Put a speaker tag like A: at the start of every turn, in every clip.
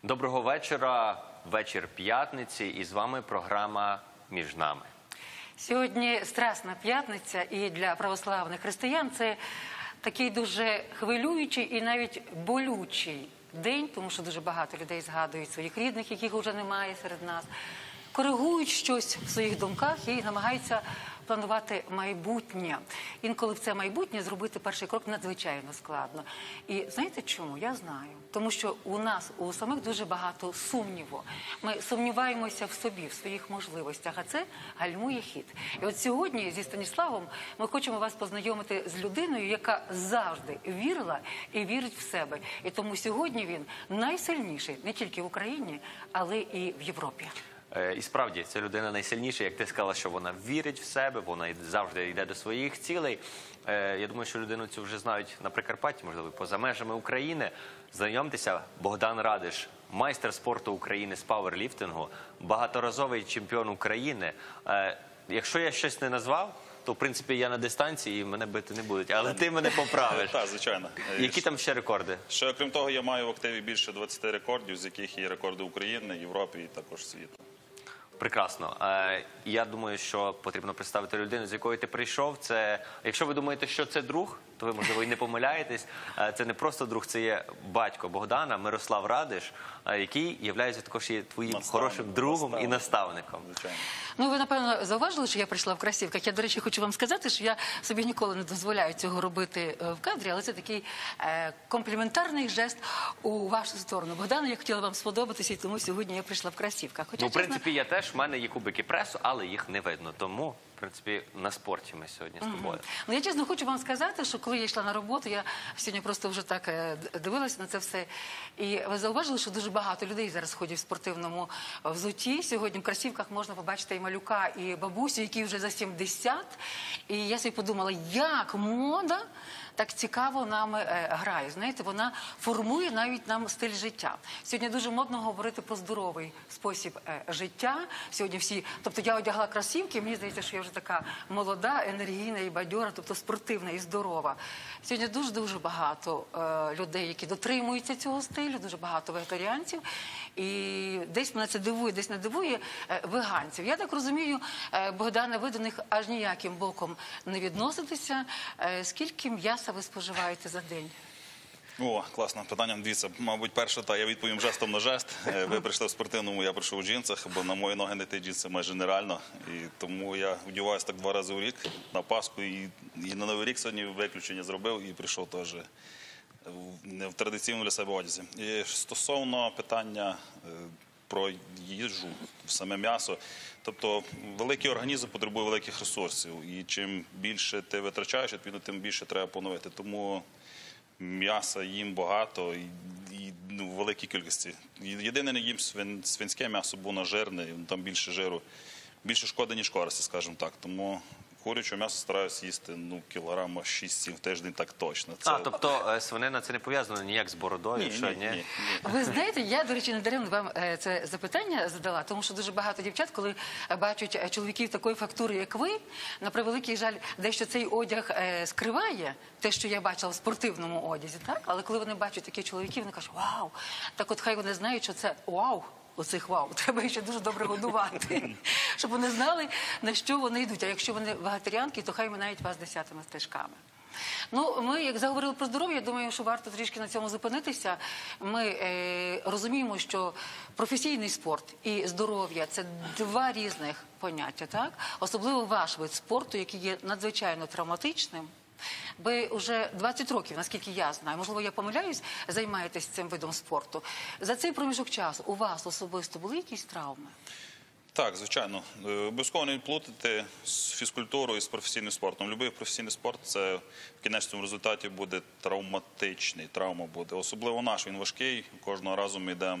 A: Доброго вечора, вечір п'ятниці, і з вами програма «Між нами».
B: Сьогодні Страсна п'ятниця, і для православних християн це такий дуже хвилюючий і навіть болючий день, тому що дуже багато людей згадують своїх рідних, яких вже немає серед нас, коригують щось в своїх думках і намагаються планувати майбутнє. Інколи в це майбутнє зробити перший крок надзвичайно складно. І знаєте чому? Я знаю. Тому що у нас, у самих дуже багато сумніву. Ми сумніваємося в собі, в своїх можливостях, а це гальмує хід. І от сьогодні зі Станіславом ми хочемо вас познайомити з людиною, яка завжди вірила і вірить в себе. І тому сьогодні він найсильніший не тільки в Україні, але і в Європі.
A: І справді, ця людина найсильніша, як ти сказала, що вона вірить в себе, вона завжди йде до своїх цілей. Я думаю, що людину цю вже знають на Прикарпатті, можливо, поза межами України. Знайомтеся, Богдан Радиш, майстер спорту України з пауерліфтингу, багаторазовий чемпіон України. Якщо я щось не назвав, то, в принципі, я на дистанції і мене бити не будуть. Але ти мене поправиш.
C: Так, звичайно.
A: Які там ще рекорди?
C: Ще, крім того, я маю в активі більше 20 рекордів, з яких є рекорди України, Європи і також світу.
A: Прекрасно. Я думаю, що потрібно представити людину, з якою ти прийшов. Якщо ви думаєте, що це друг, то ви, можливо, і не помиляєтесь. Це не просто друг, це є батько Богдана, Мирослав Радиш, який є також твоїм хорошим другом і наставником.
C: Звичайно.
B: Ну, ви, напевно, зауважили, що я прийшла в кросівках. Я, до речі, хочу вам сказати, що я собі ніколи не дозволяю цього робити в кадрі, але це такий компліментарний жест у вашу сторону. Богдане, я хотіла вам сподобатися, і тому сьогодні я прийшла в кросівках.
A: Ну, в принципі, я теж, в мене є кубики пресу, але їх не видно. Тому, в принципі, на спорті ми сьогодні з тобою.
B: Ну, я чесно хочу вам сказати, що коли я йшла на роботу, я сьогодні просто вже так дивилася на це все. І ви зауважили, що дуже багато людей зараз ходять в спортивному взутті. Сьогодні в кросівках можна побачити і малюка, і бабусю, які вже за 70. І я собі подумала, як мода так цікаво нами грає. Знаєте, вона формує навіть нам стиль життя. Сьогодні дуже модно говорити про здоровий спосіб життя. Сьогодні всі, тобто я одягла кросівки, мені здається, що я вже така молода, енергійна і бадьора, тобто спортивна і здорова. Сьогодні дуже-дуже багато людей, які дотримуються цього стилю, дуже багато вегетаріанців. І десь мене це дивує, десь не дивує веганців. Я так розумію, Богдане, ви до них аж ніяким боком не відноситеся. Скільки м'яса ви споживаєте за день?
C: О, класне питання. Дивіться, мабуть, перше, я відповім жестом на жест. Ви прийшли в спортивному, я прийшов у джинсах, бо на мої ноги не ті джинси майже нереально. І тому я вдіваюся так 2 рази у рік на Пасху. І на Новий рік сьогодні виключення зробив і прийшов теж в традиційному для себе одязі. І стосовно питання про їжу, саме м'ясо. Тобто великий організм потребує великих ресурсів. І чим більше ти витрачаєш, відповідно, тим більше треба поновити. Тому м'яса їм багато і в великій кількості. Єдине, не їм свинське м'ясо, бо воно жирне, там більше жиру, більше шкоди, ніж користі, скажімо так. Тому курячого м'яса стараюся їсти кілограма 6-7 в тиждень, так точно.
A: Тобто свинина це не пов'язано ніяк з бородою?
C: Ні.
B: Ви знаєте, я, до речі, недаремно вам це запитання задала, тому що дуже багато дівчат, коли бачать чоловіків такої фактури, як ви, на превеликий жаль, дещо цей одяг скриває, те, що я бачила в спортивному одязі, так? Але коли вони бачать таких чоловіків, вони кажуть, вау, так от хай вони знають, що це вау. Оцих вау, треба ще дуже добре годувати, щоб вони знали, на що вони йдуть. А якщо вони вегетаріанки, то хай минають вас 10 стежками. Ну, ми, як заговорили про здоров'я, я думаю, що варто трішки на цьому зупинитися. Ми розуміємо, що професійний спорт і здоров'я – це 2 різних поняття, так? Особливо ваш вид спорту, який є надзвичайно травматичним. Ви вже 20 років, наскільки я знаю, можливо, я помиляюсь, займаєтесь цим видом спорту. За цей проміжок часу у вас особисто були якісь травми?
C: Так, звичайно. Обов'язково не плутати з фізкультурою і з професійним спортом. Любий професійний спорт – це в кінечному результаті буде травматичний, травма буде. Особливо наш, він важкий, кожного разу ми йдемо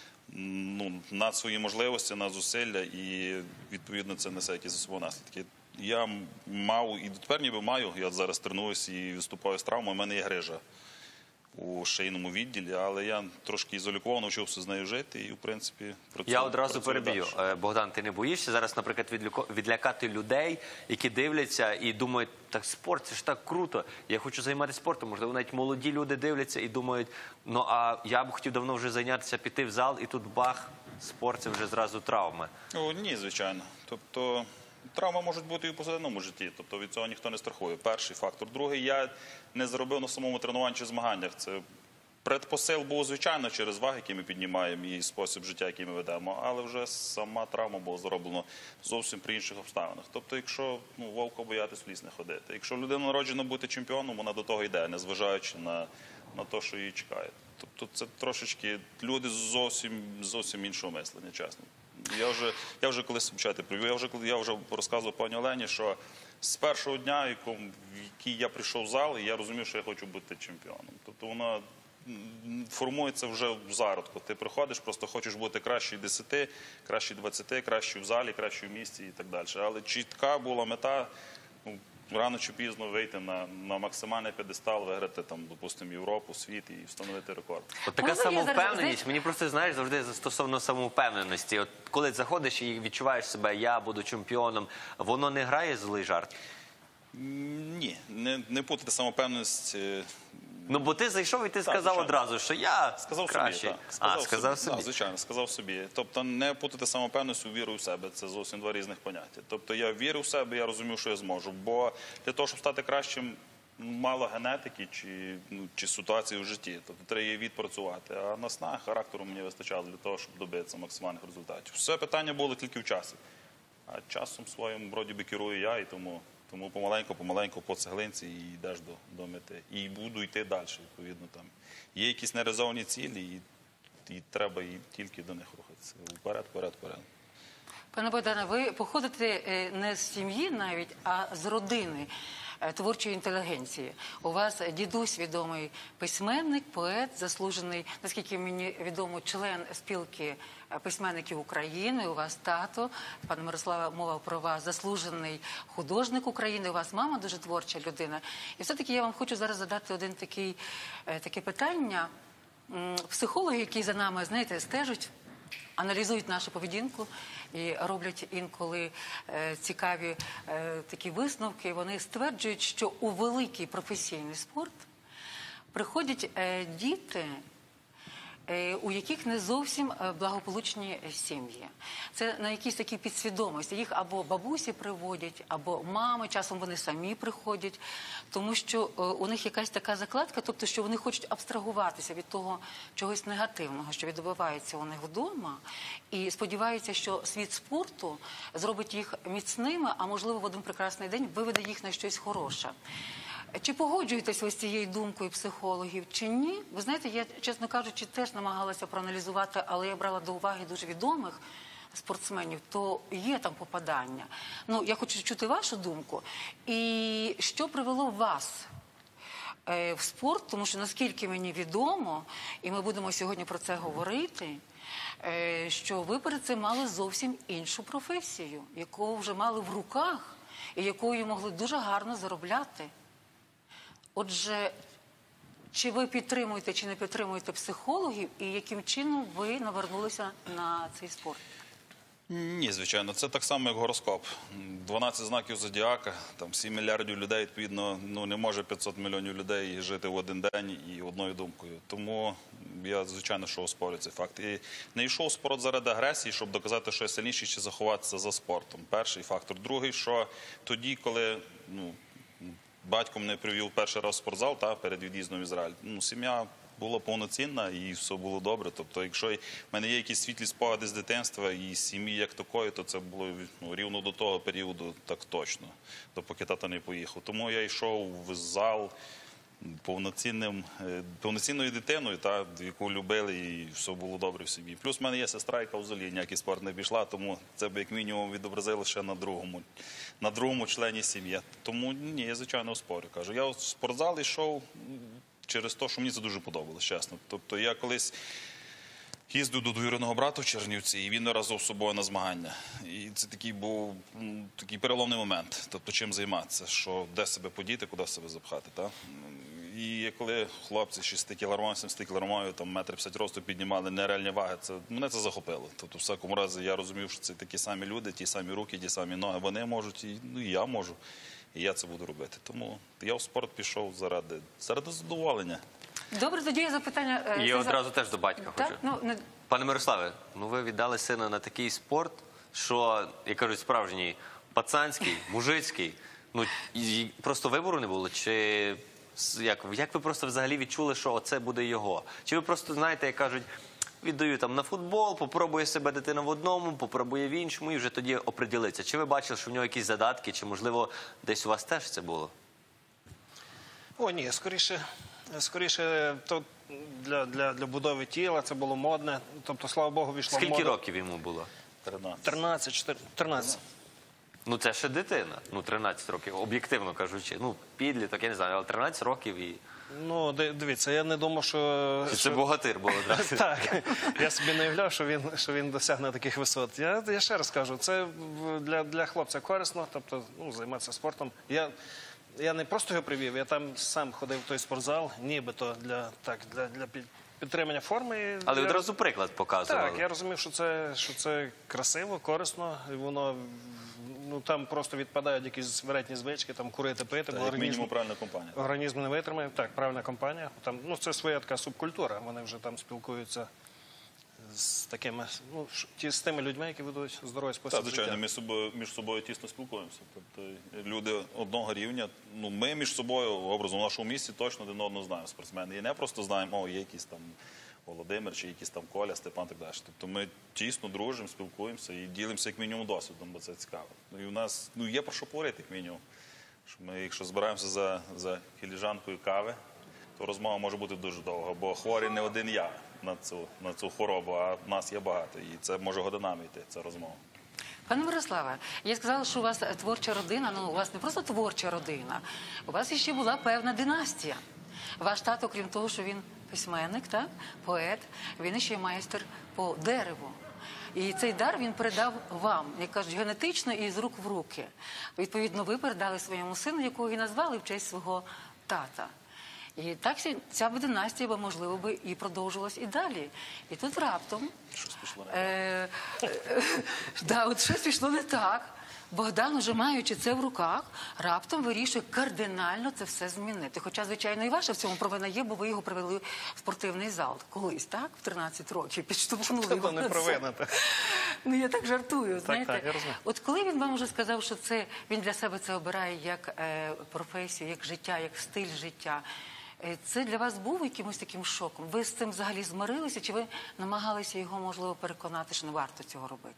C: над свої можливості, над зусилля і, відповідно, це несе якісь за собою наслідки. Я мав, і дотепер ніби маю, я зараз тренуюсь і виступаю з травмою, у мене є грижа у шийному відділі, але я трошки ізолював, навчився з нею жити і, в принципі, працюю.
A: Я одразу
C: працюю
A: переб'ю.
C: далі.
A: Богдан, ти не боїшся зараз, наприклад, відлякати людей, які дивляться і думають, так спорт, це ж так круто, я хочу займатися спортом. Можливо, навіть молоді люди дивляться і думають, ну а я б хотів давно вже зайнятися, піти в зал, і тут бах, спорт, це вже зразу травми.
C: Ні, звичайно. Тобто травми можуть бути і в повсякденному житті. Тобто від цього ніхто не страхує. Перший фактор. Другий, я не заробив на самому тренуванні чи змаганнях. Це предпосил був, звичайно, через ваги, які ми піднімаємо, і спосіб життя, який ми ведемо. Але вже сама травма була зроблена зовсім при інших обставинах. Тобто, якщо вовка боятись в ліс не ходити. Якщо людина народжена бути чемпіоном, вона до того йде, незважаючи на те, що її чекає. Тобто це трошечки люди зовсім іншого мислення, чесно. Я вже колись привів, я вже розказував пані Олені, що з першого дня, в який я прийшов в зал, я розумів, що я хочу бути чемпіоном. Тобто вона формується вже в зародку. Ти приходиш, просто хочеш бути кращий 10, кращий 20, кращий в залі, кращий в місті і так далі. Але чітка була мета рано чи пізно вийти на максимальний п'єдестал, виграти там, допустимо, Європу, світ і встановити рекорд.
A: От така
B: Можливо, я зараз,
A: самовпевненість, мені просто, знаєш, завжди стосовно самовпевненості. От коли заходиш і відчуваєш себе, я буду чемпіоном, воно не грає злий жарт?
C: Ні, не путати самовпевненість.
A: Ну, бо ти зайшов і ти сказав
C: звичайно.
A: одразу, що я
C: Сказав
A: кращий.
C: собі, так.
A: Сказав собі.
C: Так, звичайно, сказав собі. Тобто не путати самопевність у віру в себе. Це зовсім два різних поняття. Тобто я вірю в себе, я розумів, що я зможу. Бо для того, щоб стати кращим, мало генетики чи ситуації в житті. Тобто треба її відпрацювати. А наснага характеру мені вистачало для того, щоб добитися максимальних результатів. Все питання було тільки в часі. А часом своїм, вроді би, керую я, і тому помаленьку по цеглинці і йдеш до мети. І буду йти далі, відповідно. Там є якісь нереалізовані цілі, і треба тільки до них рухатися. Вперед, вперед, вперед.
B: Пане Богдане, ви походите не з сім'ї навіть, а з родини творчої інтелігенції. У вас дідусь відомий письменник, поет, заслужений, наскільки мені відомо, член спілки письменників України. У вас тато, пане Мирославе, мова про вас, заслужений художник України. У вас мама дуже творча людина. І все-таки я вам хочу зараз задати таке питання. Психологи, які за нами, знаєте, стежать, аналізують нашу поведінку і роблять інколи цікаві такі висновки. Вони стверджують, що у великий професійний спорт приходять діти, у яких не зовсім благополучні сім'ї. Це на якійсь такій підсвідомості. Їх або бабусі приводять, або мами, часом вони самі приходять, тому що у них якась така закладка, тобто, що вони хочуть абстрагуватися від того чогось негативного, що відбувається у них вдома, і сподіваються, що світ спорту зробить їх міцними, а можливо в один прекрасний день виведе їх на щось хороше. Чи погоджуєтесь ви з цією думкою психологів, чи ні? Ви знаєте, я, чесно кажучи, теж намагалася проаналізувати, але я брала до уваги дуже відомих спортсменів, то є там попадання. Ну, я хочу чути вашу думку. І що привело вас в спорт? Тому що, наскільки мені відомо, і ми будемо сьогодні про це говорити, що ви перед цим мали зовсім іншу професію, яку вже мали в руках і якою могли дуже гарно заробляти. Отже, чи ви підтримуєте, чи не підтримуєте психологів, і яким чином ви навернулися на цей спорт?
C: Ні, звичайно, це так само, як гороскоп. 12 знаків зодіака, там 7 мільярдів людей, відповідно, не може 500 мільйонів людей жити в один день і одною думкою. Тому я, звичайно, що оспорю цей факт. І не йшов в спорт заради агресії, щоб доказати, що я сильніший, чи заховатися за спортом. Перший фактор. Другий, що тоді, коли батько мене привів перший раз в спортзал перед від'їздом в Ізраїль, сім'я була повноцінна і все було добре. Тобто, якщо в мене є якісь світлі спогади з дитинства і сім'ї як такої, то це було рівно до того періоду, так точно, допоки тато не поїхав. Тому я йшов в зал повноцінною дитиною, яку любили, і все було добре в сім'ї. Плюс в мене є сестра, яка взагалі ніякий спорт не пішла, тому це б як мінімум відобразило ще на другому члені сім'ї. Тому ні, я звичайно спорю. Кажу, я в спортзал йшов через те, що мені це дуже подобалось, чесно. Тобто я колись їздив до двоюрідного брата в Чернівці, і він разом з собою на змагання. І це такий був такий переломний момент. Тобто чим займатися, що де себе подіти, куди себе запхати. І коли хлопці 6 кілограмів, 7 кілограмів, там 1,50 м росту піднімали нереальні ваги, мене це захопило. Тобто, в всякому разі, я розумів, що це такі самі люди, ті самі руки, ті самі ноги, вони можуть, і я можу. І я це буду робити. Тому я в спорт пішов заради задоволення.
B: Добре, тоді є запитання.
A: І
B: це
A: одразу теж до батька
B: Так?
A: хочу.
B: Ну, не...
A: Пане Мирославе, ну ви віддали сина на такий спорт, що, як кажуть, справжній пацанський, мужицький. Ну, і просто вибору не було? Чи як ви просто взагалі відчули, що оце буде його? Чи ви просто, знаєте, як кажуть, віддаю там на футбол, попробує себе дитина в одному, попробує в іншому і вже тоді оприділиться? Чи ви бачили, що в нього якісь задатки, чи, можливо, десь у вас теж це було?
D: О, ні, скоріше то для будови тіла це було модне. Тобто, слава Богу, війшло в моду.
A: Скільки років йому було?
D: 13.
A: Ну, це ще дитина. Ну, 13 років, об'єктивно кажучи. Ну, підліток, я не знаю, але 13 років і...
D: Ну, дивіться, я не думав, що...
A: Це богатир був одразу.
D: Так, я собі не уявляв, що він досягне таких висот. Я ще раз кажу, це для хлопця корисно, тобто, займатися спортом. Я не просто його привів, я там сам ходив в той спортзал, нібито для підтримання форми.
A: Але одразу приклад показували.
D: Так, я розумів, що це красиво, корисно, і воно, там просто відпадають якісь вредні звички, там курити, пити, бо
C: Як мінімум правильна компанія.
D: організм не витримає. Так, правильна компанія. Там, це своя така субкультура, вони вже там спілкуються з такими, з тими людьми, які ведуть здоровий спосіб
C: Так, звичайно,
D: життя.
C: ми між собою тісно спілкуємося. Тобто люди одного рівня, ми між собою, образом, в нашому місті точно один одного знаємо, спортсмени. І не просто знаємо, є якийсь там Володимир, чи якийсь там Коля, Степан, так далі. Тобто ми тісно дружимо, спілкуємося і ділимося як мінімум досвідом, бо це цікаво. І у нас є про що поговорити, як мінімум. Ми, якщо збираємося за філіжанкою кави, то розмова може бути дуже довга, бо хворий не один я на цю хворобу, а нас є багато. І це може годинами йти, ця розмова.
B: Пане Мирославе, я сказала, що у вас творча родина, у вас не просто творча родина, у вас іще була певна династія. Ваш тато, крім того, що він письменник, так, поет, він іще майстер по дереву. І цей дар він передав вам, як кажуть, генетично і з рук в руки. Відповідно, ви передали своєму сину, якого і назвали в честь свого тата. І так ця династія, можливо, би і продовжувалась і далі. І тут раптом...
C: Щось пішло не так.
B: От щось пішло не так. Богдан, уже маючи це в руках, раптом вирішує кардинально це все змінити. Хоча, звичайно, і ваша в цьому провина є, бо ви його привели в спортивний зал. Колись, так? В 13 років підштовхнули
D: Це
B: його
D: не
B: на це.
D: провина.
B: Я так жартую, знаєте.
D: Так, я розумію.
B: От коли він вам вже сказав, що він для себе це обирає як професію, як життя, як стиль життя, це для вас був якимось таким шоком? Ви з цим взагалі змирилися, чи ви намагалися його, можливо, переконати, що не варто цього робити?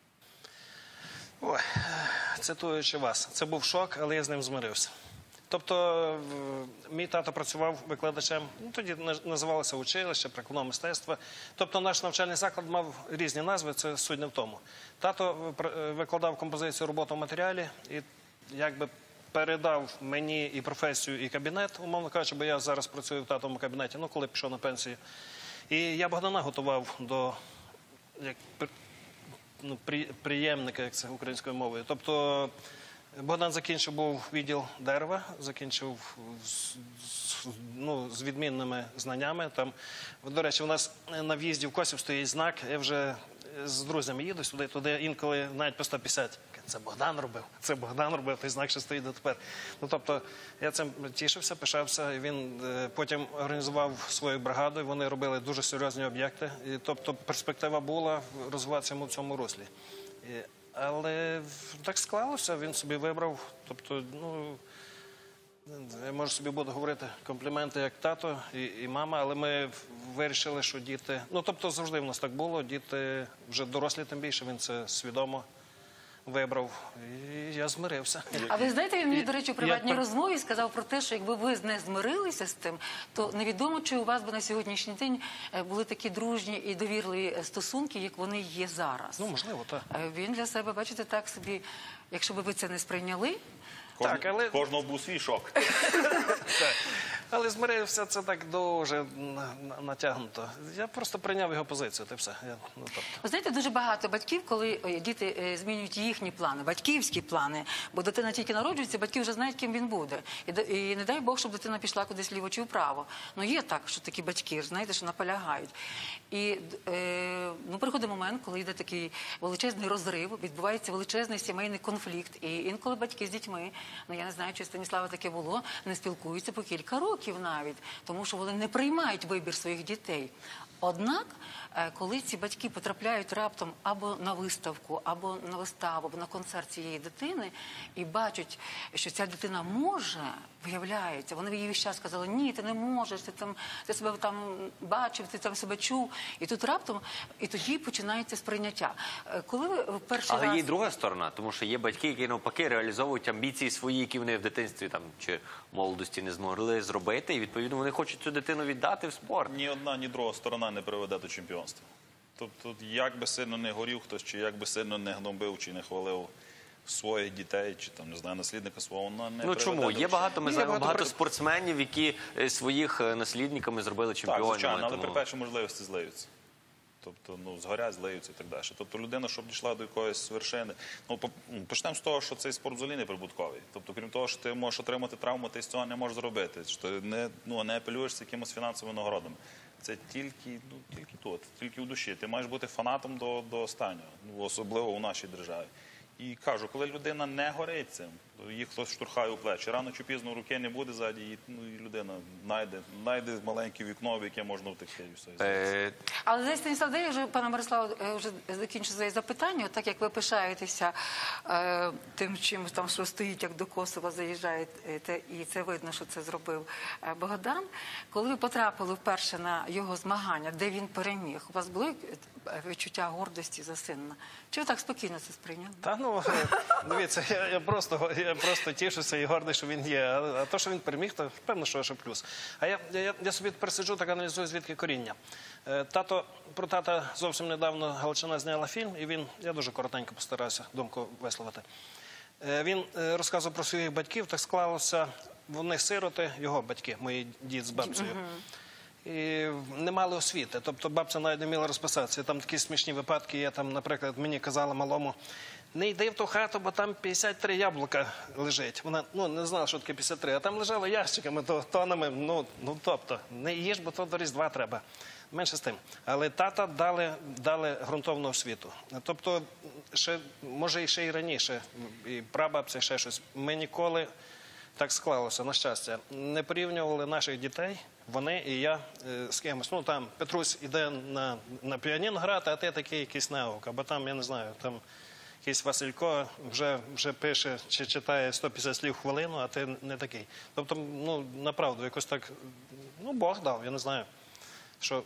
D: Ой, цитуючи вас, це був шок, але я з ним змирився. Тобто, мій тато працював викладачем, тоді називалося училище, прикладного мистецтва. Тобто, наш навчальний заклад мав різні назви, це суть не в тому. Тато викладав композицію роботу в матеріалі і якби передав мені і професію, і кабінет, умовно кажучи, бо я зараз працюю в татовому кабінеті, коли пішов на пенсію. І я Богдана готував до приємника, як це українською мовою. Тобто Богдан закінчив був відділ дерева, закінчив з відмінними знаннями. Там, до речі, у нас на в'їзді в Косів стоїть знак, я вже з друзями їду сюди, туди інколи навіть по 150. Це Богдан робив, той знак ще стоїть дотепер. Тобто, я цим тішився, пишався, і він потім організував свою бригаду, і вони робили дуже серйозні об'єкти. Тобто, перспектива була розвиватися в цьому руслі. Але так склалося, він собі вибрав, тобто, я можу собі буду говорити компліменти як тато і мама, але ми вирішили, що діти, тобто завжди в нас так було, діти вже дорослі тим більше, він це свідомо вибрав, і я змирився.
B: А ви знаєте, він мені, до речі, у приватній розмові сказав про те, що якби ви не змирилися з тим, то невідомо, чи у вас би на сьогоднішній день були такі дружні і довірливі стосунки, як вони є зараз.
D: Можливо, так.
B: Він для себе, бачите, так собі, якщо б ви це не сприйняли...
C: Кожного був свій шок.
D: Але змирився це так дуже натягнуто. Я просто прийняв його позицію, та й все.
B: Ви знаєте, дуже багато батьків, коли діти змінюють їхні плани, батьківські плани, бо дитина тільки народжується, батьки вже знають, ким він буде. І не дай Бог, щоб дитина пішла кудись ліво чи вправо. Ну є так, що такі батьки, знаєте, що наполягають. І приходить момент, коли йде такий величезний розрив, відбувається величезний сімейний конфлікт. І інколи батьки з дітьми, я не знаю, чи Станіслава таке було, не спілкуються по кілька років навіть, тому що вони не приймають вибір своїх дітей. Однак, коли ці батьки потрапляють раптом або на виставку, або на виставу, або на концерт цієї дитини і бачать, що ця дитина може, виявляється, вони їй весь час сказали, ні, ти не можеш, ти себе там бачив, ти там себе чув. І тут раптом, і тоді починається сприйняття. Коли ви в перший
A: Але
B: раз...
A: є й друга сторона, тому що є батьки, які навпаки реалізовують амбіції свої, які вони в дитинстві там чи молодості не змогли зробити, і відповідно вони хочуть цю дитину віддати в спорт.
C: Ні одна, ні друга сторона не приведе до чемпіонства. Тобто, як би сильно не горів хтось, чи як би сильно не гнобив, чи не хвалив своїх дітей, чи там, не знаю, наслідника свого, вона не приведе
A: Чому?
C: до
A: Є багато, ми
C: Ні,
A: знаємо багато
C: при-
A: спортсменів, які своїх наслідниками зробили
C: Так,
A: чемпіонами.
C: звичайно, але
A: тому-
C: при першій можливості злиються. Тобто, згорять, злиються і так далі. Тобто, людина, щоб дійшла до якоїсь вершини. Почнемо з того, що цей спорт взагалі не прибутковий. Тобто, крім того, що ти можеш отримати травму, ти з цього не можеш зробити. Що ти не апелюєшся якимось фінансовими нагородами. Це тільки тут, тільки в душі. Ти маєш бути фанатом до останнього, особливо у нашій державі. І кажу, коли людина не горить цим, їх хтось штурхає у плечі. Рано чи пізно руки не буде ззаді, і людина знайде маленьке вікно, в яке можна втекти. І все.
B: Але десь, Станіслав, де я вже, пане Мирославе, вже закінчу своє запитання. Так як ви пишаєтеся тим, чим там, що стоїть, як до Косова заїжджаєте, і це видно, що це зробив Богдан. Коли ви потрапили вперше на його змагання, де він переміг, у вас було відчуття гордості за сина? Чи ви так спокійно це сприйняли?
D: Та дивіться, я просто тішуся і гордий, що він є. А то, що він переміг, то певно, що плюс. А я собі тепер сиджу, так аналізую, звідки коріння. Про тата зовсім недавно Галичина зняла фільм, і я дуже коротенько постарався думку висловити. Він розказував про своїх батьків, так склалося, вони сироти, його батьки, мої дід з бабцею. І не мали освіти. Тобто бабця навіть не вміла розписатися. Там такі смішні випадки є. Там, наприклад, мені казала малому, не йди в ту хату, бо там 53 яблука лежить. Вона не знала, що таке 53, а там лежало ящиками, тонами. Тобто, не їж, бо то до Різдва треба. Менше з тим. Але тата дали ґрунтовну освіту. Тобто, може, ще й раніше, і прабабця, ще щось. Ми ніколи, так склалося, на щастя, не порівнювали наших дітей, вони і я з кимось. Там Петрусь іде на піаніно грати, а ти такий якийсь неук. Або там, я не знаю, там якийсь Василько вже пише чи читає 150 слів в хвилину, а ти не такий. Тобто, направду, якось так, Бог дав, я не знаю, що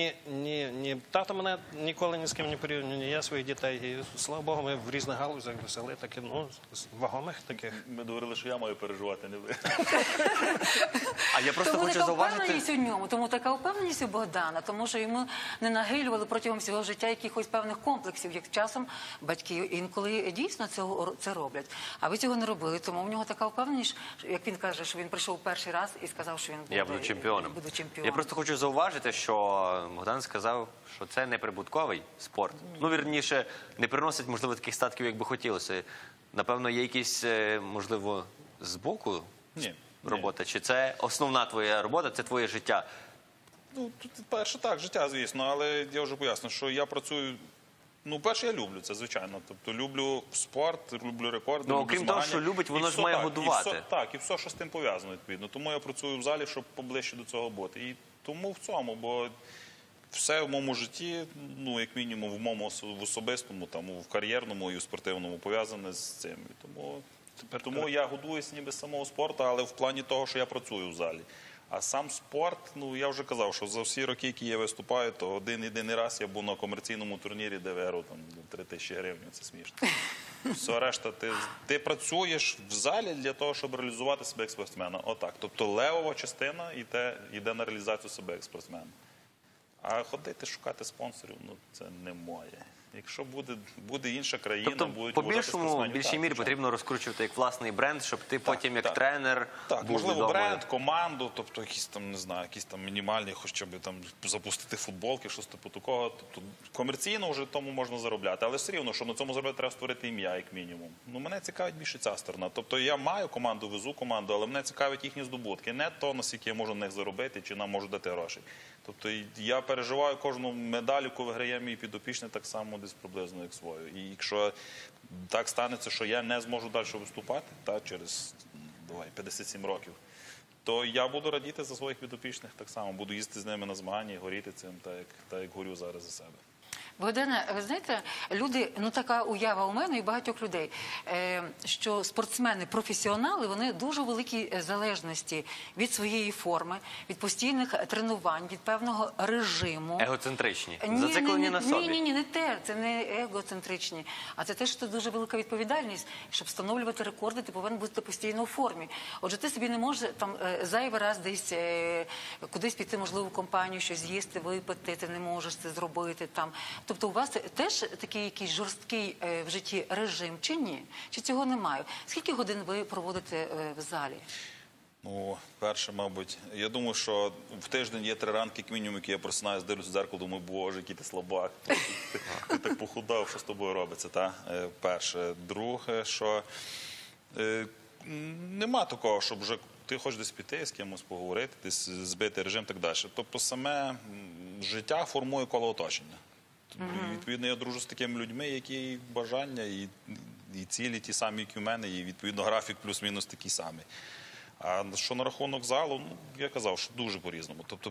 D: ні, тато мене ніколи ні з ким не порівнює, ні я своїх дітей. І, слава Богу, ми в різних галузях досягли таких, вагомих таких.
C: Ми говорили, що я маю переживати, не ви.
A: А я просто
B: Тому
A: хочу
B: така
A: зауважити...
B: впевненість у ньому, тому така впевненість у Богдана, тому що йому не нагилювали протягом всього життя якихось певних комплексів, як часом батьки інколи дійсно це роблять. А ви цього не робили, тому в нього така впевненість, як він каже, що він прийшов перший раз і сказав, що він буде,
A: Я буду чемпіоном.
B: Буду чемпіоном.
A: Я просто хочу зауважити, що Богдан сказав, що це не прибутковий спорт. Вірніше, не приносить, можливо, таких статків, як би хотілося. Напевно, є якісь, можливо, збоку
C: Ні.
A: робота? Чи це основна твоя робота, це твоє життя?
C: Тут перше так, життя, звісно, але я вже поясню, що я працюю. Перше, я люблю це, звичайно. Тобто, люблю спорт, люблю рекорди, люблю
A: окрім того,
C: змагання.
A: що любить, воно
C: І
A: ж
C: все
A: має
C: так,
A: годувати.
C: І все, що з тим пов'язано, відповідно. Тому я працюю в залі, щоб поближче до цього бути. І тому в цьому, бо все в моєму житті, як мінімум, в моєму особистому, в кар'єрному і в спортивному пов'язане з цим. Тому я годуюсь ніби з самого спорту, але в плані того, що я працюю в залі. А сам спорт, я вже казав, що за всі роки, які я виступаю, то один-єдиний раз я був на комерційному турнірі, де виграв 3 тисячі гривень, це смішно. Все решта, ти працюєш в залі для того, щоб реалізувати себе як спортсмена. Отак. Тобто левова частина йде на реалізацію себе як спортсмена. А ходити, шукати спонсорів, це не моє. Якщо буде інша країна,
A: Тобто,
C: будуть
A: по
C: вважати
A: більшому,
C: спортсменів.
A: більшій
C: Так,
A: мірі
C: звичайно.
A: потрібно розкручувати як власний бренд, щоб ти потім як
C: так.
A: тренер
C: Так,
A: був
C: можливо,
A: відомий.
C: бренд, команду, тобто якісь там, не знаю, якісь там мінімальні, хоча б там запустити футболки, щось типу такого. Тобто комерційно вже тому можна заробляти, але все рівно, що на цьому заробляти, треба створити ім'я, як мінімум. Ну, мене цікавить більше ця сторона. Тобто я маю команду, везу команду, але мене цікавить їхні здобутки. Не то, наскільки я можу на них заробити, чи нам можуть дати гроші. Тобто я переживаю кожну медаль, яку виграє мій підопічний, так само десь приблизно як свою. І якщо так станеться, що я не зможу далі виступати через 57 років, то я буду радіти за своїх підопічних так само. Буду їздити з ними на змагання і горіти цим, так як горю зараз за себе.
B: Богдане, ви знаєте, люди, ну така уява у мене і багатьох людей, що спортсмени-професіонали, вони дуже великій залежності від своєї форми, від постійних тренувань, від певного режиму.
A: Егоцентричні, зациклені на собі.
B: Ні, не те, це не егоцентричні, а це те, що це дуже велика відповідальність. Щоб встановлювати рекорди, ти повинен бути постійно у формі. Отже, ти собі не можеш там зайвий раз десь кудись піти, можливо, в компанію, щось з'їсти, випити, ти не можеш це зробити там. Тобто у вас теж такий якийсь жорсткий в житті режим чи ні? Чи цього немає? Скільки годин ви проводите в залі?
C: Ну, перше, мабуть, я думаю, що в тиждень є 3 ранки, як мінімум, які я просинаюся, дивлюся в дзеркало, думаю, боже, який ти слабак. Ти так похудав, що з тобою робиться, та? Перше. Друге, що нема такого, щоб вже ти хочеш десь піти, з кимось поговорити, десь збити режим і так далі. Тобто саме життя формує коло оточення. Тобто, відповідно, я дружу з такими людьми, які бажання і цілі ті самі, як і у мене, і відповідно графік плюс-мінус такий самий. А що на рахунок залу, ну, я казав, що дуже по-різному. Тобто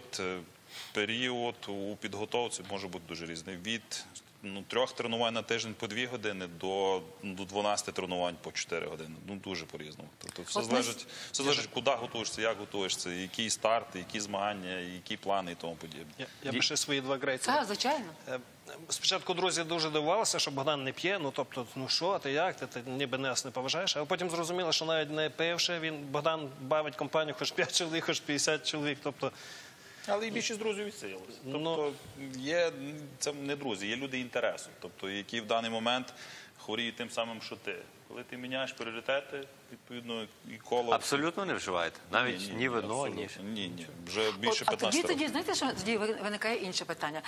C: період у підготовці може бути дуже різний. Від 3 тренувань на тиждень по 2 години до 12 тренувань по 4 години. Ну, дуже по-різному. Тобто все залежить, куди готуєшся, як готуєшся, який старт, які змагання, які плани і тому подібне.
D: Я би ще свої 2 грейці.
B: Так, звичайно.
D: Спочатку друзі дуже дивувалися, що Богдан не п'є, ну тобто, ну що, ти як, ти ніби нас не поважаєш, а потім зрозуміло, що навіть не пивши, Богдан бавить компанію хоч 5 чоловік, хоч 50 чоловік, тобто...
C: Але і більшість друзів відсилилися. Тобто це не друзі, є люди інтересу, тобто які в даний момент хворіють тим самим, що ти. Коли ти міняєш пріоритети, відповідно, і коло...
A: Абсолютно не вживаєте? Навіть ні вино, ні...
C: Ні, вже більше
B: А
C: 15 років.
B: тоді, знаєте, що тоді виникає інше питання.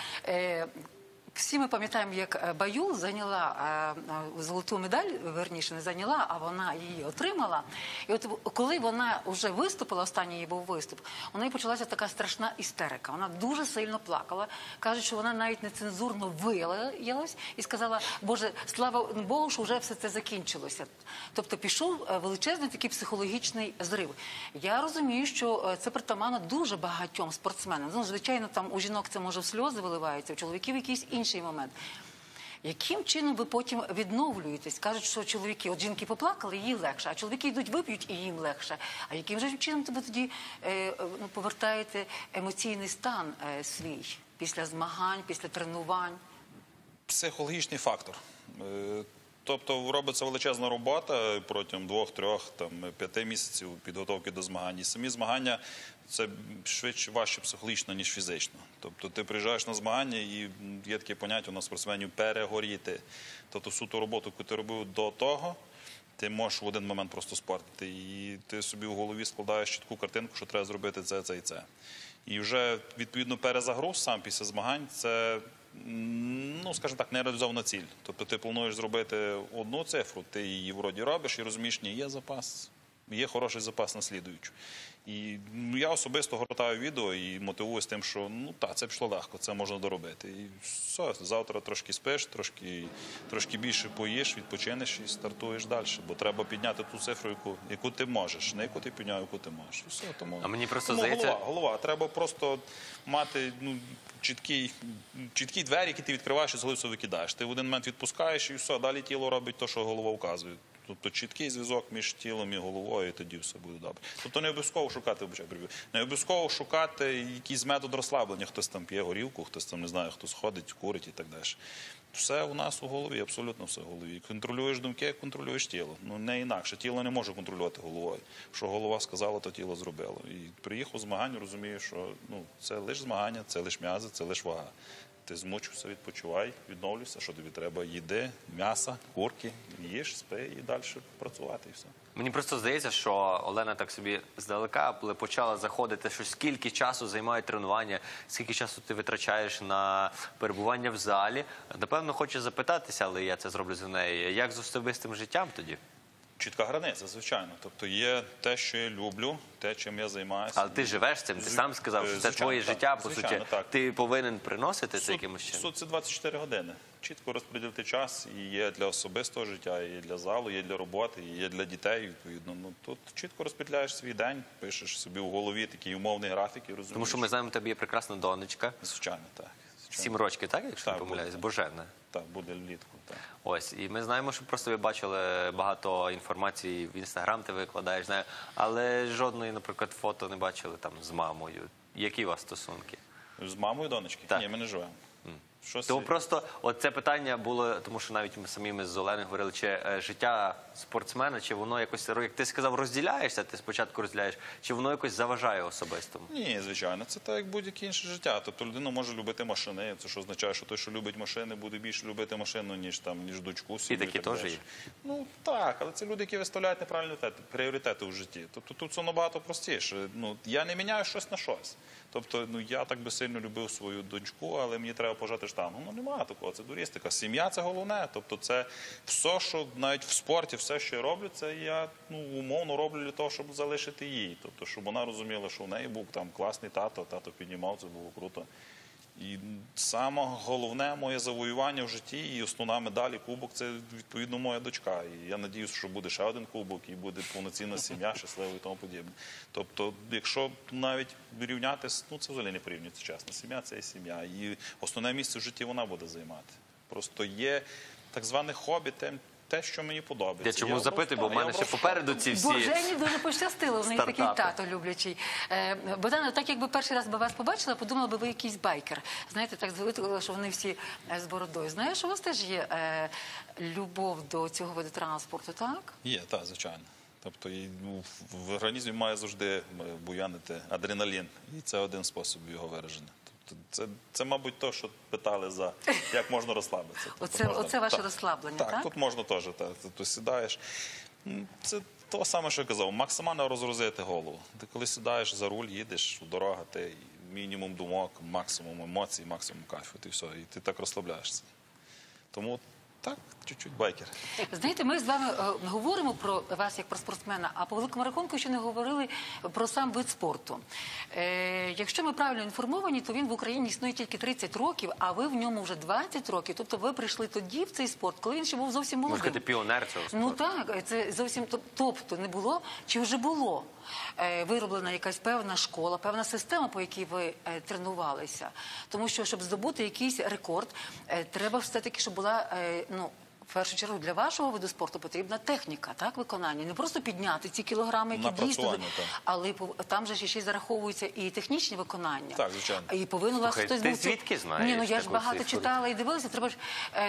B: Всі ми пам'ятаємо, як Баюл зайняла золоту медаль, верніше не зайняла, а вона її отримала. І от коли вона вже виступила, останній її був виступ, у неї почалася така страшна істерика. Вона дуже сильно плакала. Кажуть, що вона навіть нецензурно вилаялась і сказала, Боже, слава Богу, що вже все це закінчилося. Тобто пішов величезний такий психологічний зрив. Я розумію, що це притаманно дуже багатьом спортсменам. Ну, звичайно, там у жінок це може в сльози виливається, у чоловіків якийсь інший момент. Яким чином ви потім відновлюєтесь? Кажуть, що чоловіки, от жінки поплакали, їй легше, а чоловіки йдуть вип'ють і їм легше. А яким же чином ви тоді повертаєте емоційний стан свій після змагань, після тренувань?
C: Психологічний фактор. Тобто робиться величезна робота протягом 2, 3, 5 місяців підготовки до змагань. І самі змагання – це швидше важче психологічно, ніж фізично. Тобто ти приїжджаєш на змагання і є таке поняття у нас спортсменів перегоріти. Тобто всю ту роботу, яку ти робив до того, ти можеш в один момент просто спортити. І ти собі в голові складаєш чітку картинку, що треба зробити це і це. І вже, відповідно, перезагруз сам після змагань – це, ну, скажімо так, нереалізована ціль. Тобто ти плануєш зробити одну цифру, ти її вроді робиш і розумієш, ні, є запас, є хороший запас на слідуючу. І я особисто гортаю відео і мотивуюсь тим, що це пішло легко, це можна доробити. І все, завтра трошки спиш, трошки більше поїш, відпочинеш і стартуєш далі. Бо треба підняти ту цифру, яку ти можеш, не яку ти підняв, яку ти можеш. І все, тому,
A: А мені просто
C: тому
A: здається...
C: голова. Треба просто мати чіткі двері, які ти відкриваєш і з голови викидаєш. Ти в один момент відпускаєш і все, далі тіло робить те, що голова вказує. Тобто чіткий зв'язок між тілом і головою, і тоді все буде добре. Тобто не обов'язково шукати якийсь метод розслаблення. Хтось там п'є горілку, хтось там, не знаю, хтось ходить, курить і так далі. Все у нас у голові, абсолютно все в голові. Контролюєш думки, контролюєш тіло. Ну, не інакше. Тіло не може контролювати головою. Що голова сказала, то тіло зробило. І приїхав змагання, розумію, що це лише змагання, це лише м'язи, це лише вага. Ти змучився, відпочивай, відновлюйся, що тобі треба? Їди, м'яса, курки, їж, спи і далі працювати, і все.
A: Мені просто здається, що Олена так собі здалека, коли почала заходити, що скільки часу займають тренування, скільки часу ти витрачаєш на перебування в залі. Напевно, хоче запитатися, але я це зроблю за неї. Як з особистим життям тоді?
C: Чітка границя, звичайно. Тобто є те, що я люблю, те, чим я займаюся.
A: Але ти живеш цим, ти сам сказав, що це
C: Звичайно,
A: твоє
C: так.
A: життя, по
C: Звичайно,
A: суті.
C: так.
A: Ти повинен приносити це якимось чином.
C: Суд це 24 години. Чітко розподілити час. І є для особистого життя, і є для залу, є для роботи, і є для дітей, відповідно. Ну, тут чітко розподіляєш свій день, пишеш собі в голові такий умовний графік і розумієш.
A: Тому що ми знаємо, в тебе є прекрасна донечка.
C: Звичайно, так.
A: 7 років, так, якщо не
C: Так,
A: помиляюсь,
C: буде.
A: божевна.
C: Так, буде влітку. Так.
A: Ось, і ми знаємо, що просто ви бачили багато інформації в Інстаграм, ти викладаєш, знаю, але жодної, наприклад, фото не бачили там з мамою. Які у вас стосунки?
C: З мамою донечки?
A: Так.
C: Ні, ми не живемо. Щось...
A: Тому просто це питання було, тому що навіть ми самі з Оленою говорили, чи життя спортсмена, чи воно якось, як ти сказав, розділяєшся, ти спочатку розділяєш, чи воно якось заважає особистому?
C: Ні, звичайно, це так, як будь-яке інше життя. Тобто людина може любити машини, це що означає, що той, що любить машини, буде більше любити машину, ніж дочку.
A: І такі теж
C: далі.
A: є?
C: Ну так, але це люди, які виставляють неправильні пріоритети в житті. Тобто тут все набагато простіше. Ну, я не міняю щось на щось. Тобто, я так би сильно любив свою дочку, але мені треба пожати штангу. Ну, немає такого, це дурістика. Сім'я – це головне. Тобто, це все, що навіть в спорті, все, що я роблю, це я умовно роблю для того, щоб залишити її. Тобто, щоб вона розуміла, що в неї був там класний тато піднімав, це було круто. І саме головне моє завоювання в житті і основна медаль, і кубок – це, відповідно, моя дочка. І я надіюся, що буде ще один кубок, і буде повноцінна сім'я, щаслива і тому подібне. Тобто, якщо навіть рівняти, це взагалі не порівнюється, чесно. Сім'я – це і сім'я. І основне місце в житті вона буде займати. Просто є так зване хобі, те, що мені подобається.
A: Я чому запитую, бо в мене ще попереду ці всі...
B: Божені дуже пощастило, в неї такий
A: стартапи.
B: тато люблячий. Богдане, так якби перший раз би вас побачила, подумала би ви якийсь байкер. Знаєте, так звикли, що вони всі з бородою. Знаєш, у вас теж є любов до цього виду транспорту, так?
C: Є, так, звичайно. Тобто в організмі має завжди буянити адреналін. І це один спосіб його вираження. Тобто це, мабуть, те, що питали за як можна розслабитися. Тобто
B: Оце ваше розслаблення, так?
C: Так, тут можна теж. Ти сідаєш. Це те саме, що я казав, максимально розгрузити голову. Ти коли сідаєш за руль, їдеш, дорога, ти мінімум думок, максимум емоцій, максимум кайфу, і все. І ти так розслабляєшся. Тому так, чуть-чуть байкер.
B: Знаєте, ми з вами говоримо про вас як про спортсмена, а по великому рахунку ще не говорили про сам вид спорту. Якщо ми правильно інформовані, то він в Україні існує тільки 30 років, а ви в ньому вже 20 років. Тобто ви прийшли тоді в цей спорт, коли він ще був зовсім молодим.
A: Можна сказати, піонер цього спорту.
B: Ну так, це зовсім, тобто не було, чи вже було вироблена якась певна школа, певна система, по якій ви тренувалися. Тому що, щоб здобути якийсь рекорд, треба все-таки, щоб була, в першу чергу, для вашого виду спорту потрібна техніка, так, виконання. Не просто підняти ці кілограми, які дійсно,
C: Напрацювання, так.
B: але там же ще й зараховуються і технічні виконання.
C: Так, звичайно.
B: І повинен вас
A: Слухай,
B: хтось
A: ти
B: був...
A: звідки знаєш
B: Ні, я ж
A: таку
B: багато
A: цифру?
B: читала і дивилася, треба ж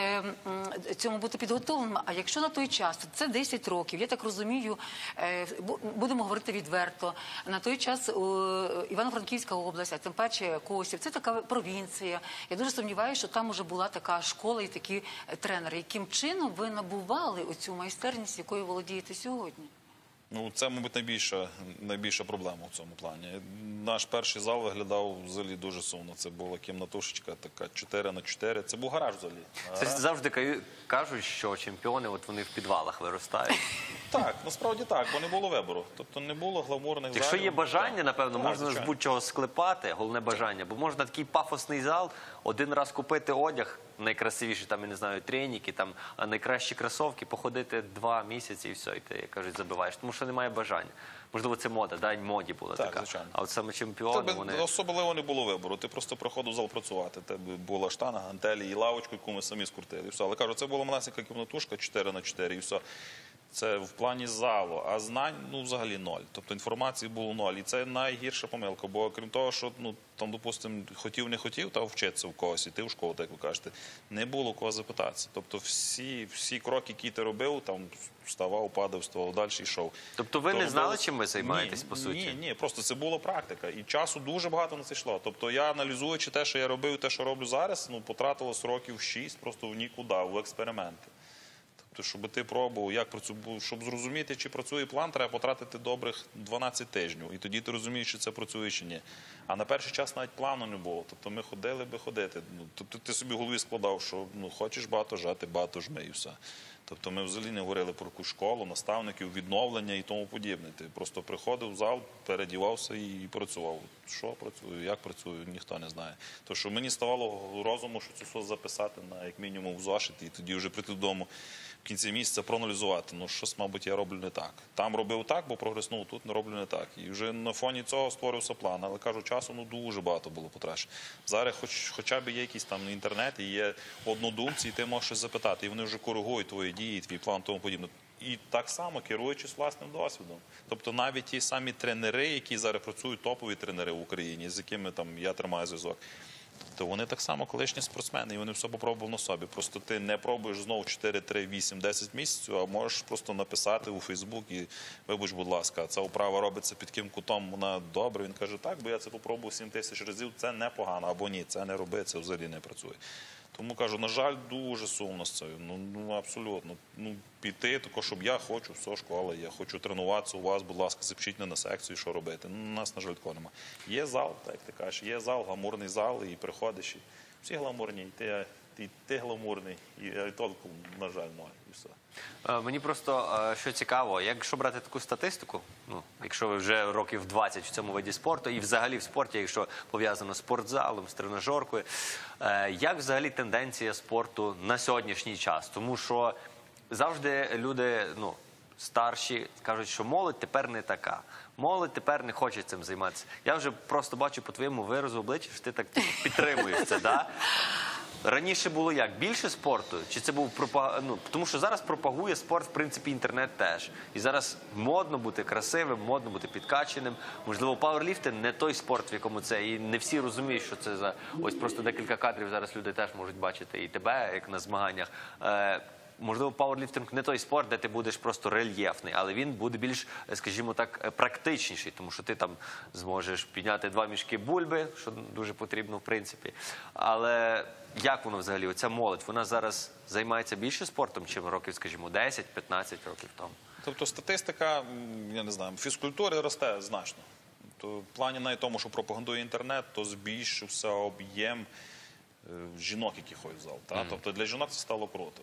B: цьому бути підготовленим. А якщо на той час, це 10 років, я так розумію, будемо говорити відверто, на той час Івано-Франківська область, а тим паче Косів, це така провінція. Я дуже сумніваюся, що там уже була така школа і такі тренери. Яким чином ви набували оцю майстерність, якою володієте сьогодні?
C: Ну, це, мабуть, найбільша проблема в цьому плані. Наш перший зал виглядав взагалі дуже сумно. Це була кімнатушечка така 4х4. Це був гараж взагалі.
A: Це завжди кажуть, що чемпіони, вони в підвалах виростають.
C: Так, насправді так, бо не було вибору. Тобто не було гламурних залів.
A: Якщо є бажання, напевно,
C: Так,
A: можна з
C: звичайно.
A: будь-чого склепати, головне бажання, бо можна такий пафосний зал, один раз купити одяг, найкрасивіші, там, я не знаю, треніки, там, найкращі кросовки, походити 2 місяці і все, і ти, як кажуть, забиваєш, тому що немає бажання. Можливо, це мода, дань моді була
C: Так,
A: така.
C: звичайно.
A: А от саме чемпіони,
C: Тебе
A: вони...
C: особливо не було вибору. Ти просто приходив в зал працювати. Тебе була штанга, гантелі і лавочку, яку ми самі скрутили. І все. Але кажу, це була малесенька кімнатушка 4х4 і все. Це в плані залу, а знань, ну, взагалі ноль. Тобто інформації було ноль. І це найгірша помилка, бо крім того, що, ну, там, допустимо, хотів, не хотів, та вчитися в когось, іти в школу, так ви кажете, не було кого запитатися. Тобто всі кроки, які ти робив, там, вставав, падав, далі йшов.
A: Тобто ви не знали,
C: було-
A: чим ви займаєтесь, по суті?
C: Ні, просто це була практика. І часу дуже багато на це йшло. Тобто я, аналізуючи те, що я робив, те, що роблю зараз, ну, потратилось років 6 просто в нікуди, в експерименти. Тобто, щоб ти пробував, як працює, щоб зрозуміти, чи працює план, треба потратити добрих 12 тижнів. І тоді ти розумієш, чи це працює, чи ні. А на перший час навіть плану не було. Тобто ми ходили би ходити. Ну, тобто ти собі в голові складав, що ну, хочеш багато жати, багато жми і все. Тобто ми взагалі не говорили про якусь школу, наставників, відновлення і тому подібне. Ти просто приходив в зал, передівався і працював. Що працюю, як працюю, ніхто не знає. То що мені ставало розуму, що це все записати на як мінімум в зошит, і тоді вже прийти додому в кінці місяця проаналізувати. Ну, щось, мабуть, я роблю не так. Там робив так, бо прогреснув, тут не роблю не так. І вже на фоні цього створився план. Але, кажу, часу ну, дуже багато було потрачено. Зараз хоча б є якийсь там інтернет, і є однодумці, і ти можеш щось запитати. І вони вже коригують твої дії, твій план, тому подібне. І так само керуючись власним досвідом. Тобто навіть ті самі тренери, які зараз працюють, топові тренери в Україні, з якими там я тримаю зв'язок, то вони так само колишні спортсмени, і вони все попробували на собі. Просто ти не пробуєш знову 4, 3, 8, 10 місяців, а можеш просто написати у Фейсбук і, вибач, будь ласка, ця вправа робиться під яким кутом, вона добре. Він каже, так, бо я це попробував 7 тисяч разів, це непогано, або ні, це не роби, це взагалі не працює. Тому кажу, на жаль, дуже сумно з цим. Ну абсолютно. Ну, піти, тако, щоб я хочу, все, школа, я хочу тренуватися у вас, будь ласка, запишіть мене на секцію, що робити. Ну, у нас, на жаль, такого немає. Є зал, так як ти кажеш, є зал, гламурний зал, і приходиш, і всі гламурні, і ти гламурний, і толку, на жаль, немає, і все.
A: Мені просто що цікаво, якщо брати таку статистику, ну, якщо ви вже років 20 в цьому виді спорту, і взагалі в спорті, якщо пов'язано з спортзалом, з тренажеркою, як взагалі тенденція спорту на сьогоднішній час? Тому що завжди люди, ну, старші кажуть, що молодь тепер не така. Молодь тепер не хоче цим займатися. Я вже просто бачу по твоєму виразу обличчя, що ти так підтримуєш це, да? Раніше було як? Більше спорту? Чи це був ну, тому що зараз пропагує спорт, в принципі, інтернет теж. І зараз модно бути красивим, модно бути підкаченим. Можливо, пауерліфтинг не той спорт, в якому це. І не всі розуміють, що це за... Ось просто декілька кадрів зараз люди теж можуть бачити і тебе, як на змаганнях. Можливо, пауерліфтинг не той спорт, де ти будеш просто рельєфний, але він буде більш, скажімо так, практичніший, тому що ти там зможеш підняти 2 мішки бульби, що дуже потрібно, в принципі. Але як воно взагалі, оця молодь, вона зараз займається більше спортом, чим років, скажімо, 10-15 років тому?
C: Тобто статистика, я не знаю, фізкультури росте значно. То в плані навіть тому, що пропагандує інтернет, то збільшився об'єм жінок, які ходять в зал. Тобто для жінок це стало круто.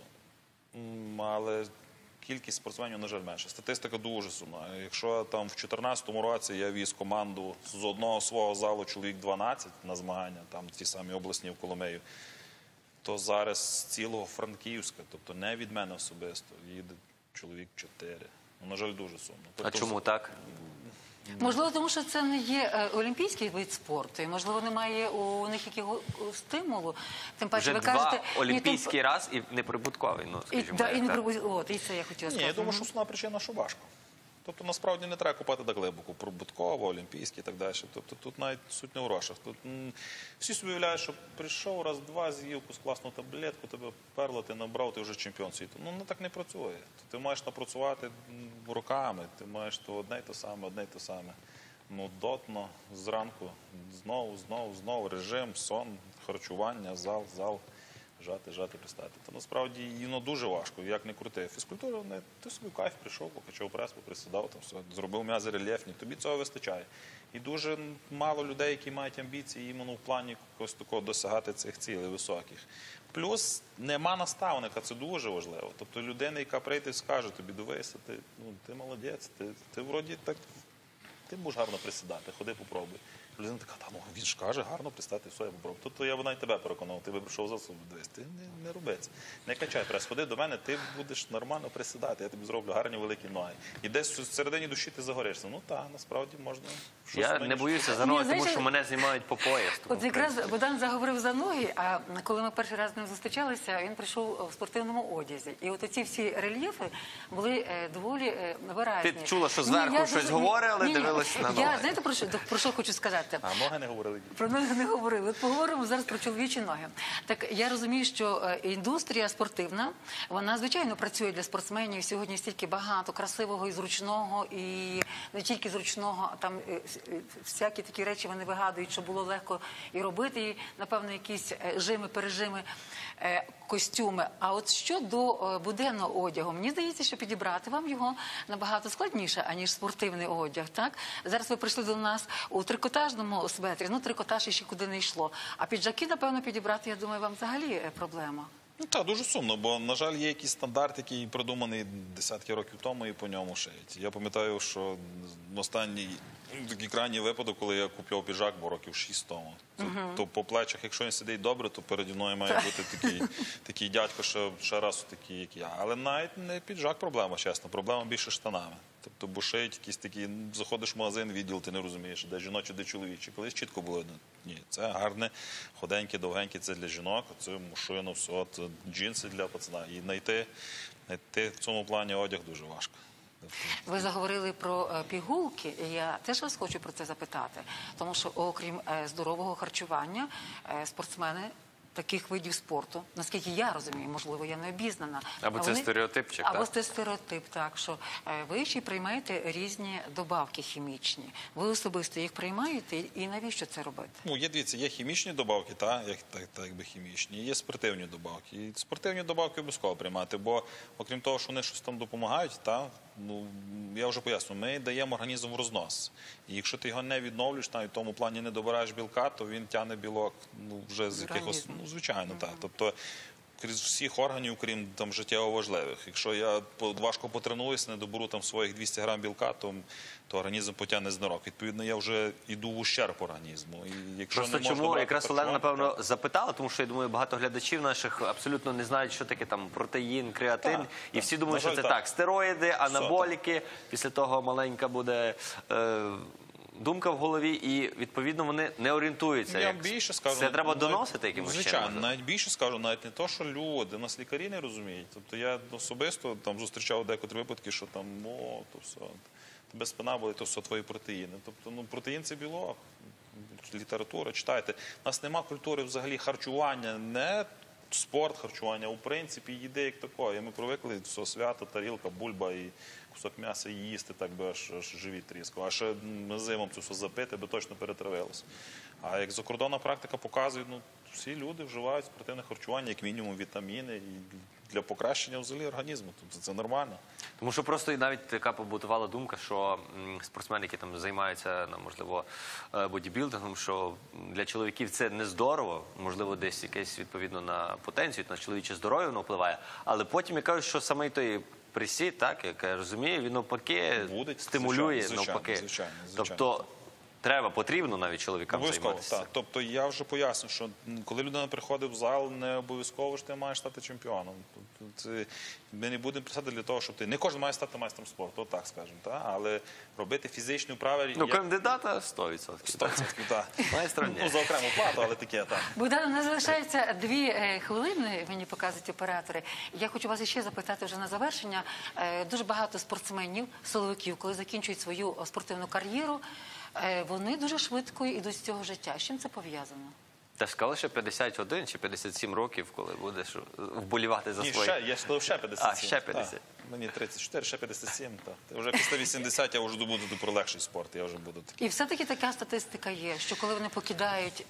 C: Але кількість спортсменів, на жаль, менше. Статистика дуже сумна. Якщо там в 2014 році я віз команду з одного свого залу чоловік 12 на змагання, там ті самі обласні в Коломею, то зараз з цілого Франківська, тобто не від мене особисто, їде чоловік 4. Ну, на жаль, дуже сумно.
A: А
C: Тобто,
A: чому так?
B: Можливо, тому що це не є олімпійський вид спорту, і, можливо, немає у них якого стимулу. Тим паче,
A: Вже
B: ви кажете...
A: два олімпійський раз і неприбутковий, ну, скажімо
B: Да, і
A: так.
B: от, і це я хотіла
C: Ні,
B: сказати.
C: я думаю, що основна причина, що важко. Тобто, насправді, не треба купати так глибоко, прибутково, олімпійський і так далі. Тобто, тут навіть суть не в грошах. Тут, всі собі уявляють, що прийшов раз-два, з'їв якусь класну таблетку, тебе перло, ти набрав, ти вже чемпіон світу. Ну, так не працює. Ти маєш напрацювати роками, ти маєш то одне й те саме. Ну, дотно, зранку, знову, режим, сон, харчування, зал. Жати, пристати. То насправді воно дуже важко, як не крути. Фізкультура, ти собі в кайф прийшов, покачав прес, поприсідав, там все, зробив м'язи рельєфні, тобі цього вистачає. І дуже мало людей, які мають амбіції іменно в плані якогось такого досягати цих цілей високих. Плюс нема наставника, це дуже важливо. Тобто людина, яка прийде і скаже тобі, дивися, ти молодець, ти вроді так ти будеш гарно присідати, ходи попробуй. Людина така, та, ну він ж каже, гарно присідати, все, я попробую. Тобто я б навіть тебе переконав, ти би прийшов за собою, дивись, ти не роби це. Не качай прес, ходи до мене, ти будеш нормально присідати, я тобі зроблю гарні великі ноги. І десь всередині душі ти загоришся. Ну так, насправді можна щось
A: Я
C: менше.
A: не боюся за ноги,
B: Ні,
A: тому
B: знаєте,
A: що мене знімають по пояс. тому,
B: От якраз Богдан заговорив за ноги, а коли ми перший раз з ним зустрічалися, він прийшов в спортивному одязі. І от оці всі рельєфи були доволі виразні.
A: Ти чула, що
B: Ні,
A: зверху
B: я
A: щось
B: дуже-
A: говорить, але
B: ні,
A: дивилась на
B: Я,
A: ноги.
B: знаєте, про що хочу сказати?
C: А ноги не говорили.
B: Про ноги не говорили. От поговоримо зараз про чоловічі ноги. Так я розумію, що індустрія спортивна, вона звичайно працює для спортсменів. Сьогодні стільки багато красивого і зручного, і не тільки зручного, а там всякі такі речі вони вигадують, що було легко і робити, і, напевно, якісь жими, пережими, костюми. А от щодо буденного одягу, мені здається, що підібрати вам його набагато складніше, аніж спортивний одяг. Так? Зараз ви прийшли до нас у трикотажному светрі. Ну, трикотаж ще куди не йшло. А піджаки, напевно, підібрати, я думаю, вам взагалі проблема.
C: Ну так, дуже сумно, бо, на жаль, є якийсь стандарт, який придуманий десятки років тому і по ньому шиють. Я пам'ятаю, що останній такий крайній випадок, коли я купував піджак, бо років 6 тому. То по плечах, якщо він сидить добре, то переді мною має бути такий дядько, ще раз такий, як я. Але навіть не піджак проблема, чесно. Проблема більше штанами. Тобто, бо шиють якісь такі, заходиш в магазин, відділ, ти не розумієш, де жіночі, де чоловічі. Колись чітко було видно, ні, це гарне, худеньке, довгеньке, це для жінок, це мушино, все, це джинси для пацана. І знайти в цьому плані одяг дуже важко.
B: Ви заговорили про пігулки, і я теж вас хочу про це запитати. Тому що, окрім здорового харчування, спортсмени таких видів спорту, наскільки я розумію, можливо, я не обізнана.
A: Або це стереотипчик,
B: Або
A: так?
B: це стереотип, так, що ви ще й приймаєте різні добавки хімічні. Ви особисто їх приймаєте, і навіщо це робити?
C: Ну, дивіться, є хімічні добавки, якби хімічні, є спортивні добавки. І спортивні добавки обов'язково приймати, бо окрім того, що вони щось там допомагають, ну, я вже поясню, ми даємо організм в рознос. І якщо ти його не відновлюєш, навіть в тому плані не добираєш білка, то він тягне білок вже з якихось,
B: організму.
C: ну, звичайно, так. Тобто, крізь всіх органів, крім там життєво важливих. Якщо я важко потренуюся, не доберу там своїх 200 грам білка, то організм потягне знарок. Відповідно, я вже йду в ущерб організму. І якщо
A: Просто
C: не можна
A: чому
C: брати
A: якраз Олена,
C: харчування,
A: напевно, запитала, тому що я думаю, багато глядачів наших абсолютно не знають, що таке там протеїн, креатин,
C: Так,
A: і всі думають,
C: на
A: що
C: жаль,
A: це
C: так.
A: так, стероїди, анаболіки, після того маленька буде думка в голові, і відповідно вони не орієнтуються.
C: Я
A: як
C: вам більше скажу.
A: це треба
C: навіть-
A: доносити якимось чином.
C: Звичайно,
A: можливо?
C: навіть більше скажу, навіть не то, що люди, нас лікарі не розуміють. Тобто я особисто там зустрічав декотрі випадки, що там, то все, тебе спина болить, то все твої протеїни. Тобто, ну, протеїн це білок, література, читайте. У нас нема культури взагалі харчування, не спорт харчування, а у принципі їди як такої. Ми привикли, все свято, тарілка, бульба і кусок м'яса і їсти, так би аж живіт тріскав. А ще зимом це все запити, би точно перетравилося. А як закордонна практика показує, ну, всі люди вживають спортивне харчування, як мінімум вітаміни, і для покращення взагалі організму. Тобто це нормально.
A: Тому що просто і навіть така побутувала думка, що спортсмени, які там займаються, можливо, бодібілдингом, що для чоловіків це не здорово, можливо, десь якесь відповідно на потенцію, на чоловіче здоров'я воно впливає, але потім я кажу, що саме той присід, так, як я розумію, він навпаки
C: Буде,
A: стимулює,
C: звичайно,
A: навпаки.
C: звичайно.
A: Тобто треба, потрібно навіть чоловікам
C: Обов'язково,
A: займатися.
C: так. Тобто я вже поясню, що коли людина приходить в зал, не обов'язково ж ти маєш стати чемпіоном. Тобто, ми не будемо писати для того, щоб ти... Не кожен має стати майстром спорту, так скажемо, так? Але робити фізичні вправи...
A: Ну, кандидата 100%.
C: 100%, так.
A: Майстра ні.
C: Ну, за окрему плату, але таке, так.
B: Богдан, у нас залишається 2 хвилини, мені показують оператори. Я хочу вас ще запитати вже на завершення. Дуже багато спортсменів, силовиків, коли закінчують свою спортивну кар'єру, вони дуже швидко йдуть з цього життя. З чим це пов'язано?
A: Та ж сказали, що 51 чи 57 років, коли будеш вболівати за
C: Ні,
A: свої.
C: я сказав, ще 57.
A: А, ще 50.
C: Так. Мені 34, ще 57. Так. Вже після 80 я вже буду про легший спорт, я вже буду такий.
B: І все-таки така статистика є, що коли вони покидають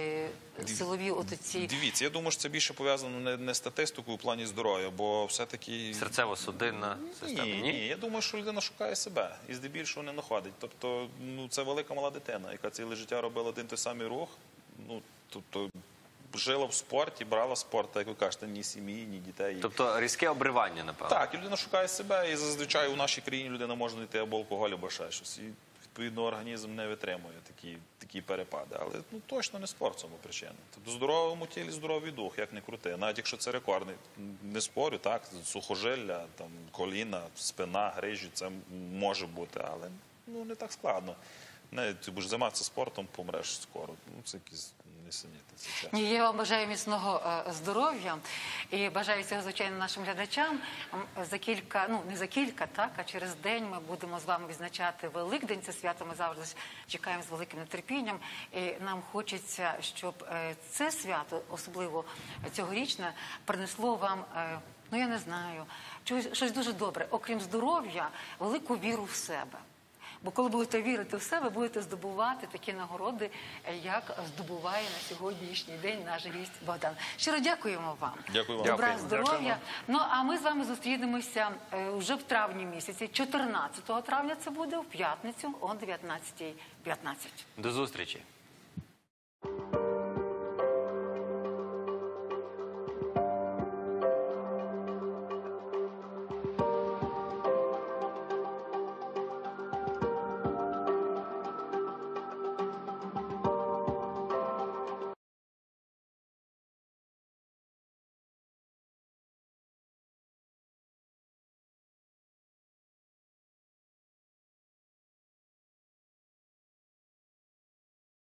B: силові отоці...
C: Дивіться, я думаю, що це більше пов'язано не з статистикою у плані здоров'я, бо все-таки...
A: Серцево-судинна система.
C: Ні, я думаю, що людина шукає себе і здебільшого не знаходить. Тобто, ну, це велика мала дитина, яка ціле життя робила один той самий рух. Ну, тобто, жила в спорті, брала спорт, як ви кажете, ні сім'ї, ні дітей.
A: Тобто різке обривання, напевно.
C: Так, і людина шукає себе, і зазвичай у нашій країні людина може знайти або алкоголь, або ще щось. І відповідно організм не витримує такі перепади. Але точно не спорт в цьому причина. Тобто в здоровому тілі здоровий дух, як не крути. Навіть якщо це рекордний, не спорю, так, сухожилля, там, коліна, спина, грижі, це може бути, але не так складно. Навіть ти будеш займатися спортом, помреш скоро. Це якісь несенітниці.
B: Ні, я вам бажаю міцного здоров'я і бажаю цього, звичайно, нашим глядачам. За кілька, не за кілька, так, а через день ми будемо з вами відзначати Великдень. Це свято ми завжди чекаємо з великим нетерпінням. І нам хочеться, щоб це свято, особливо цьогорічне, принесло вам, я не знаю, щось дуже добре. Окрім здоров'я, велику віру в себе. Бо коли будете вірити в себе, будете здобувати такі нагороди, як здобуває на сьогоднішній день наш гість Богдан. Щиро дякуємо вам.
C: Дякую вам.
B: Добра,
A: Дякуємо.
B: здоров'я. А ми з вами зустрінемося вже в травні місяці. 14 травня це буде, в п'ятницю о 19:15.
A: До зустрічі.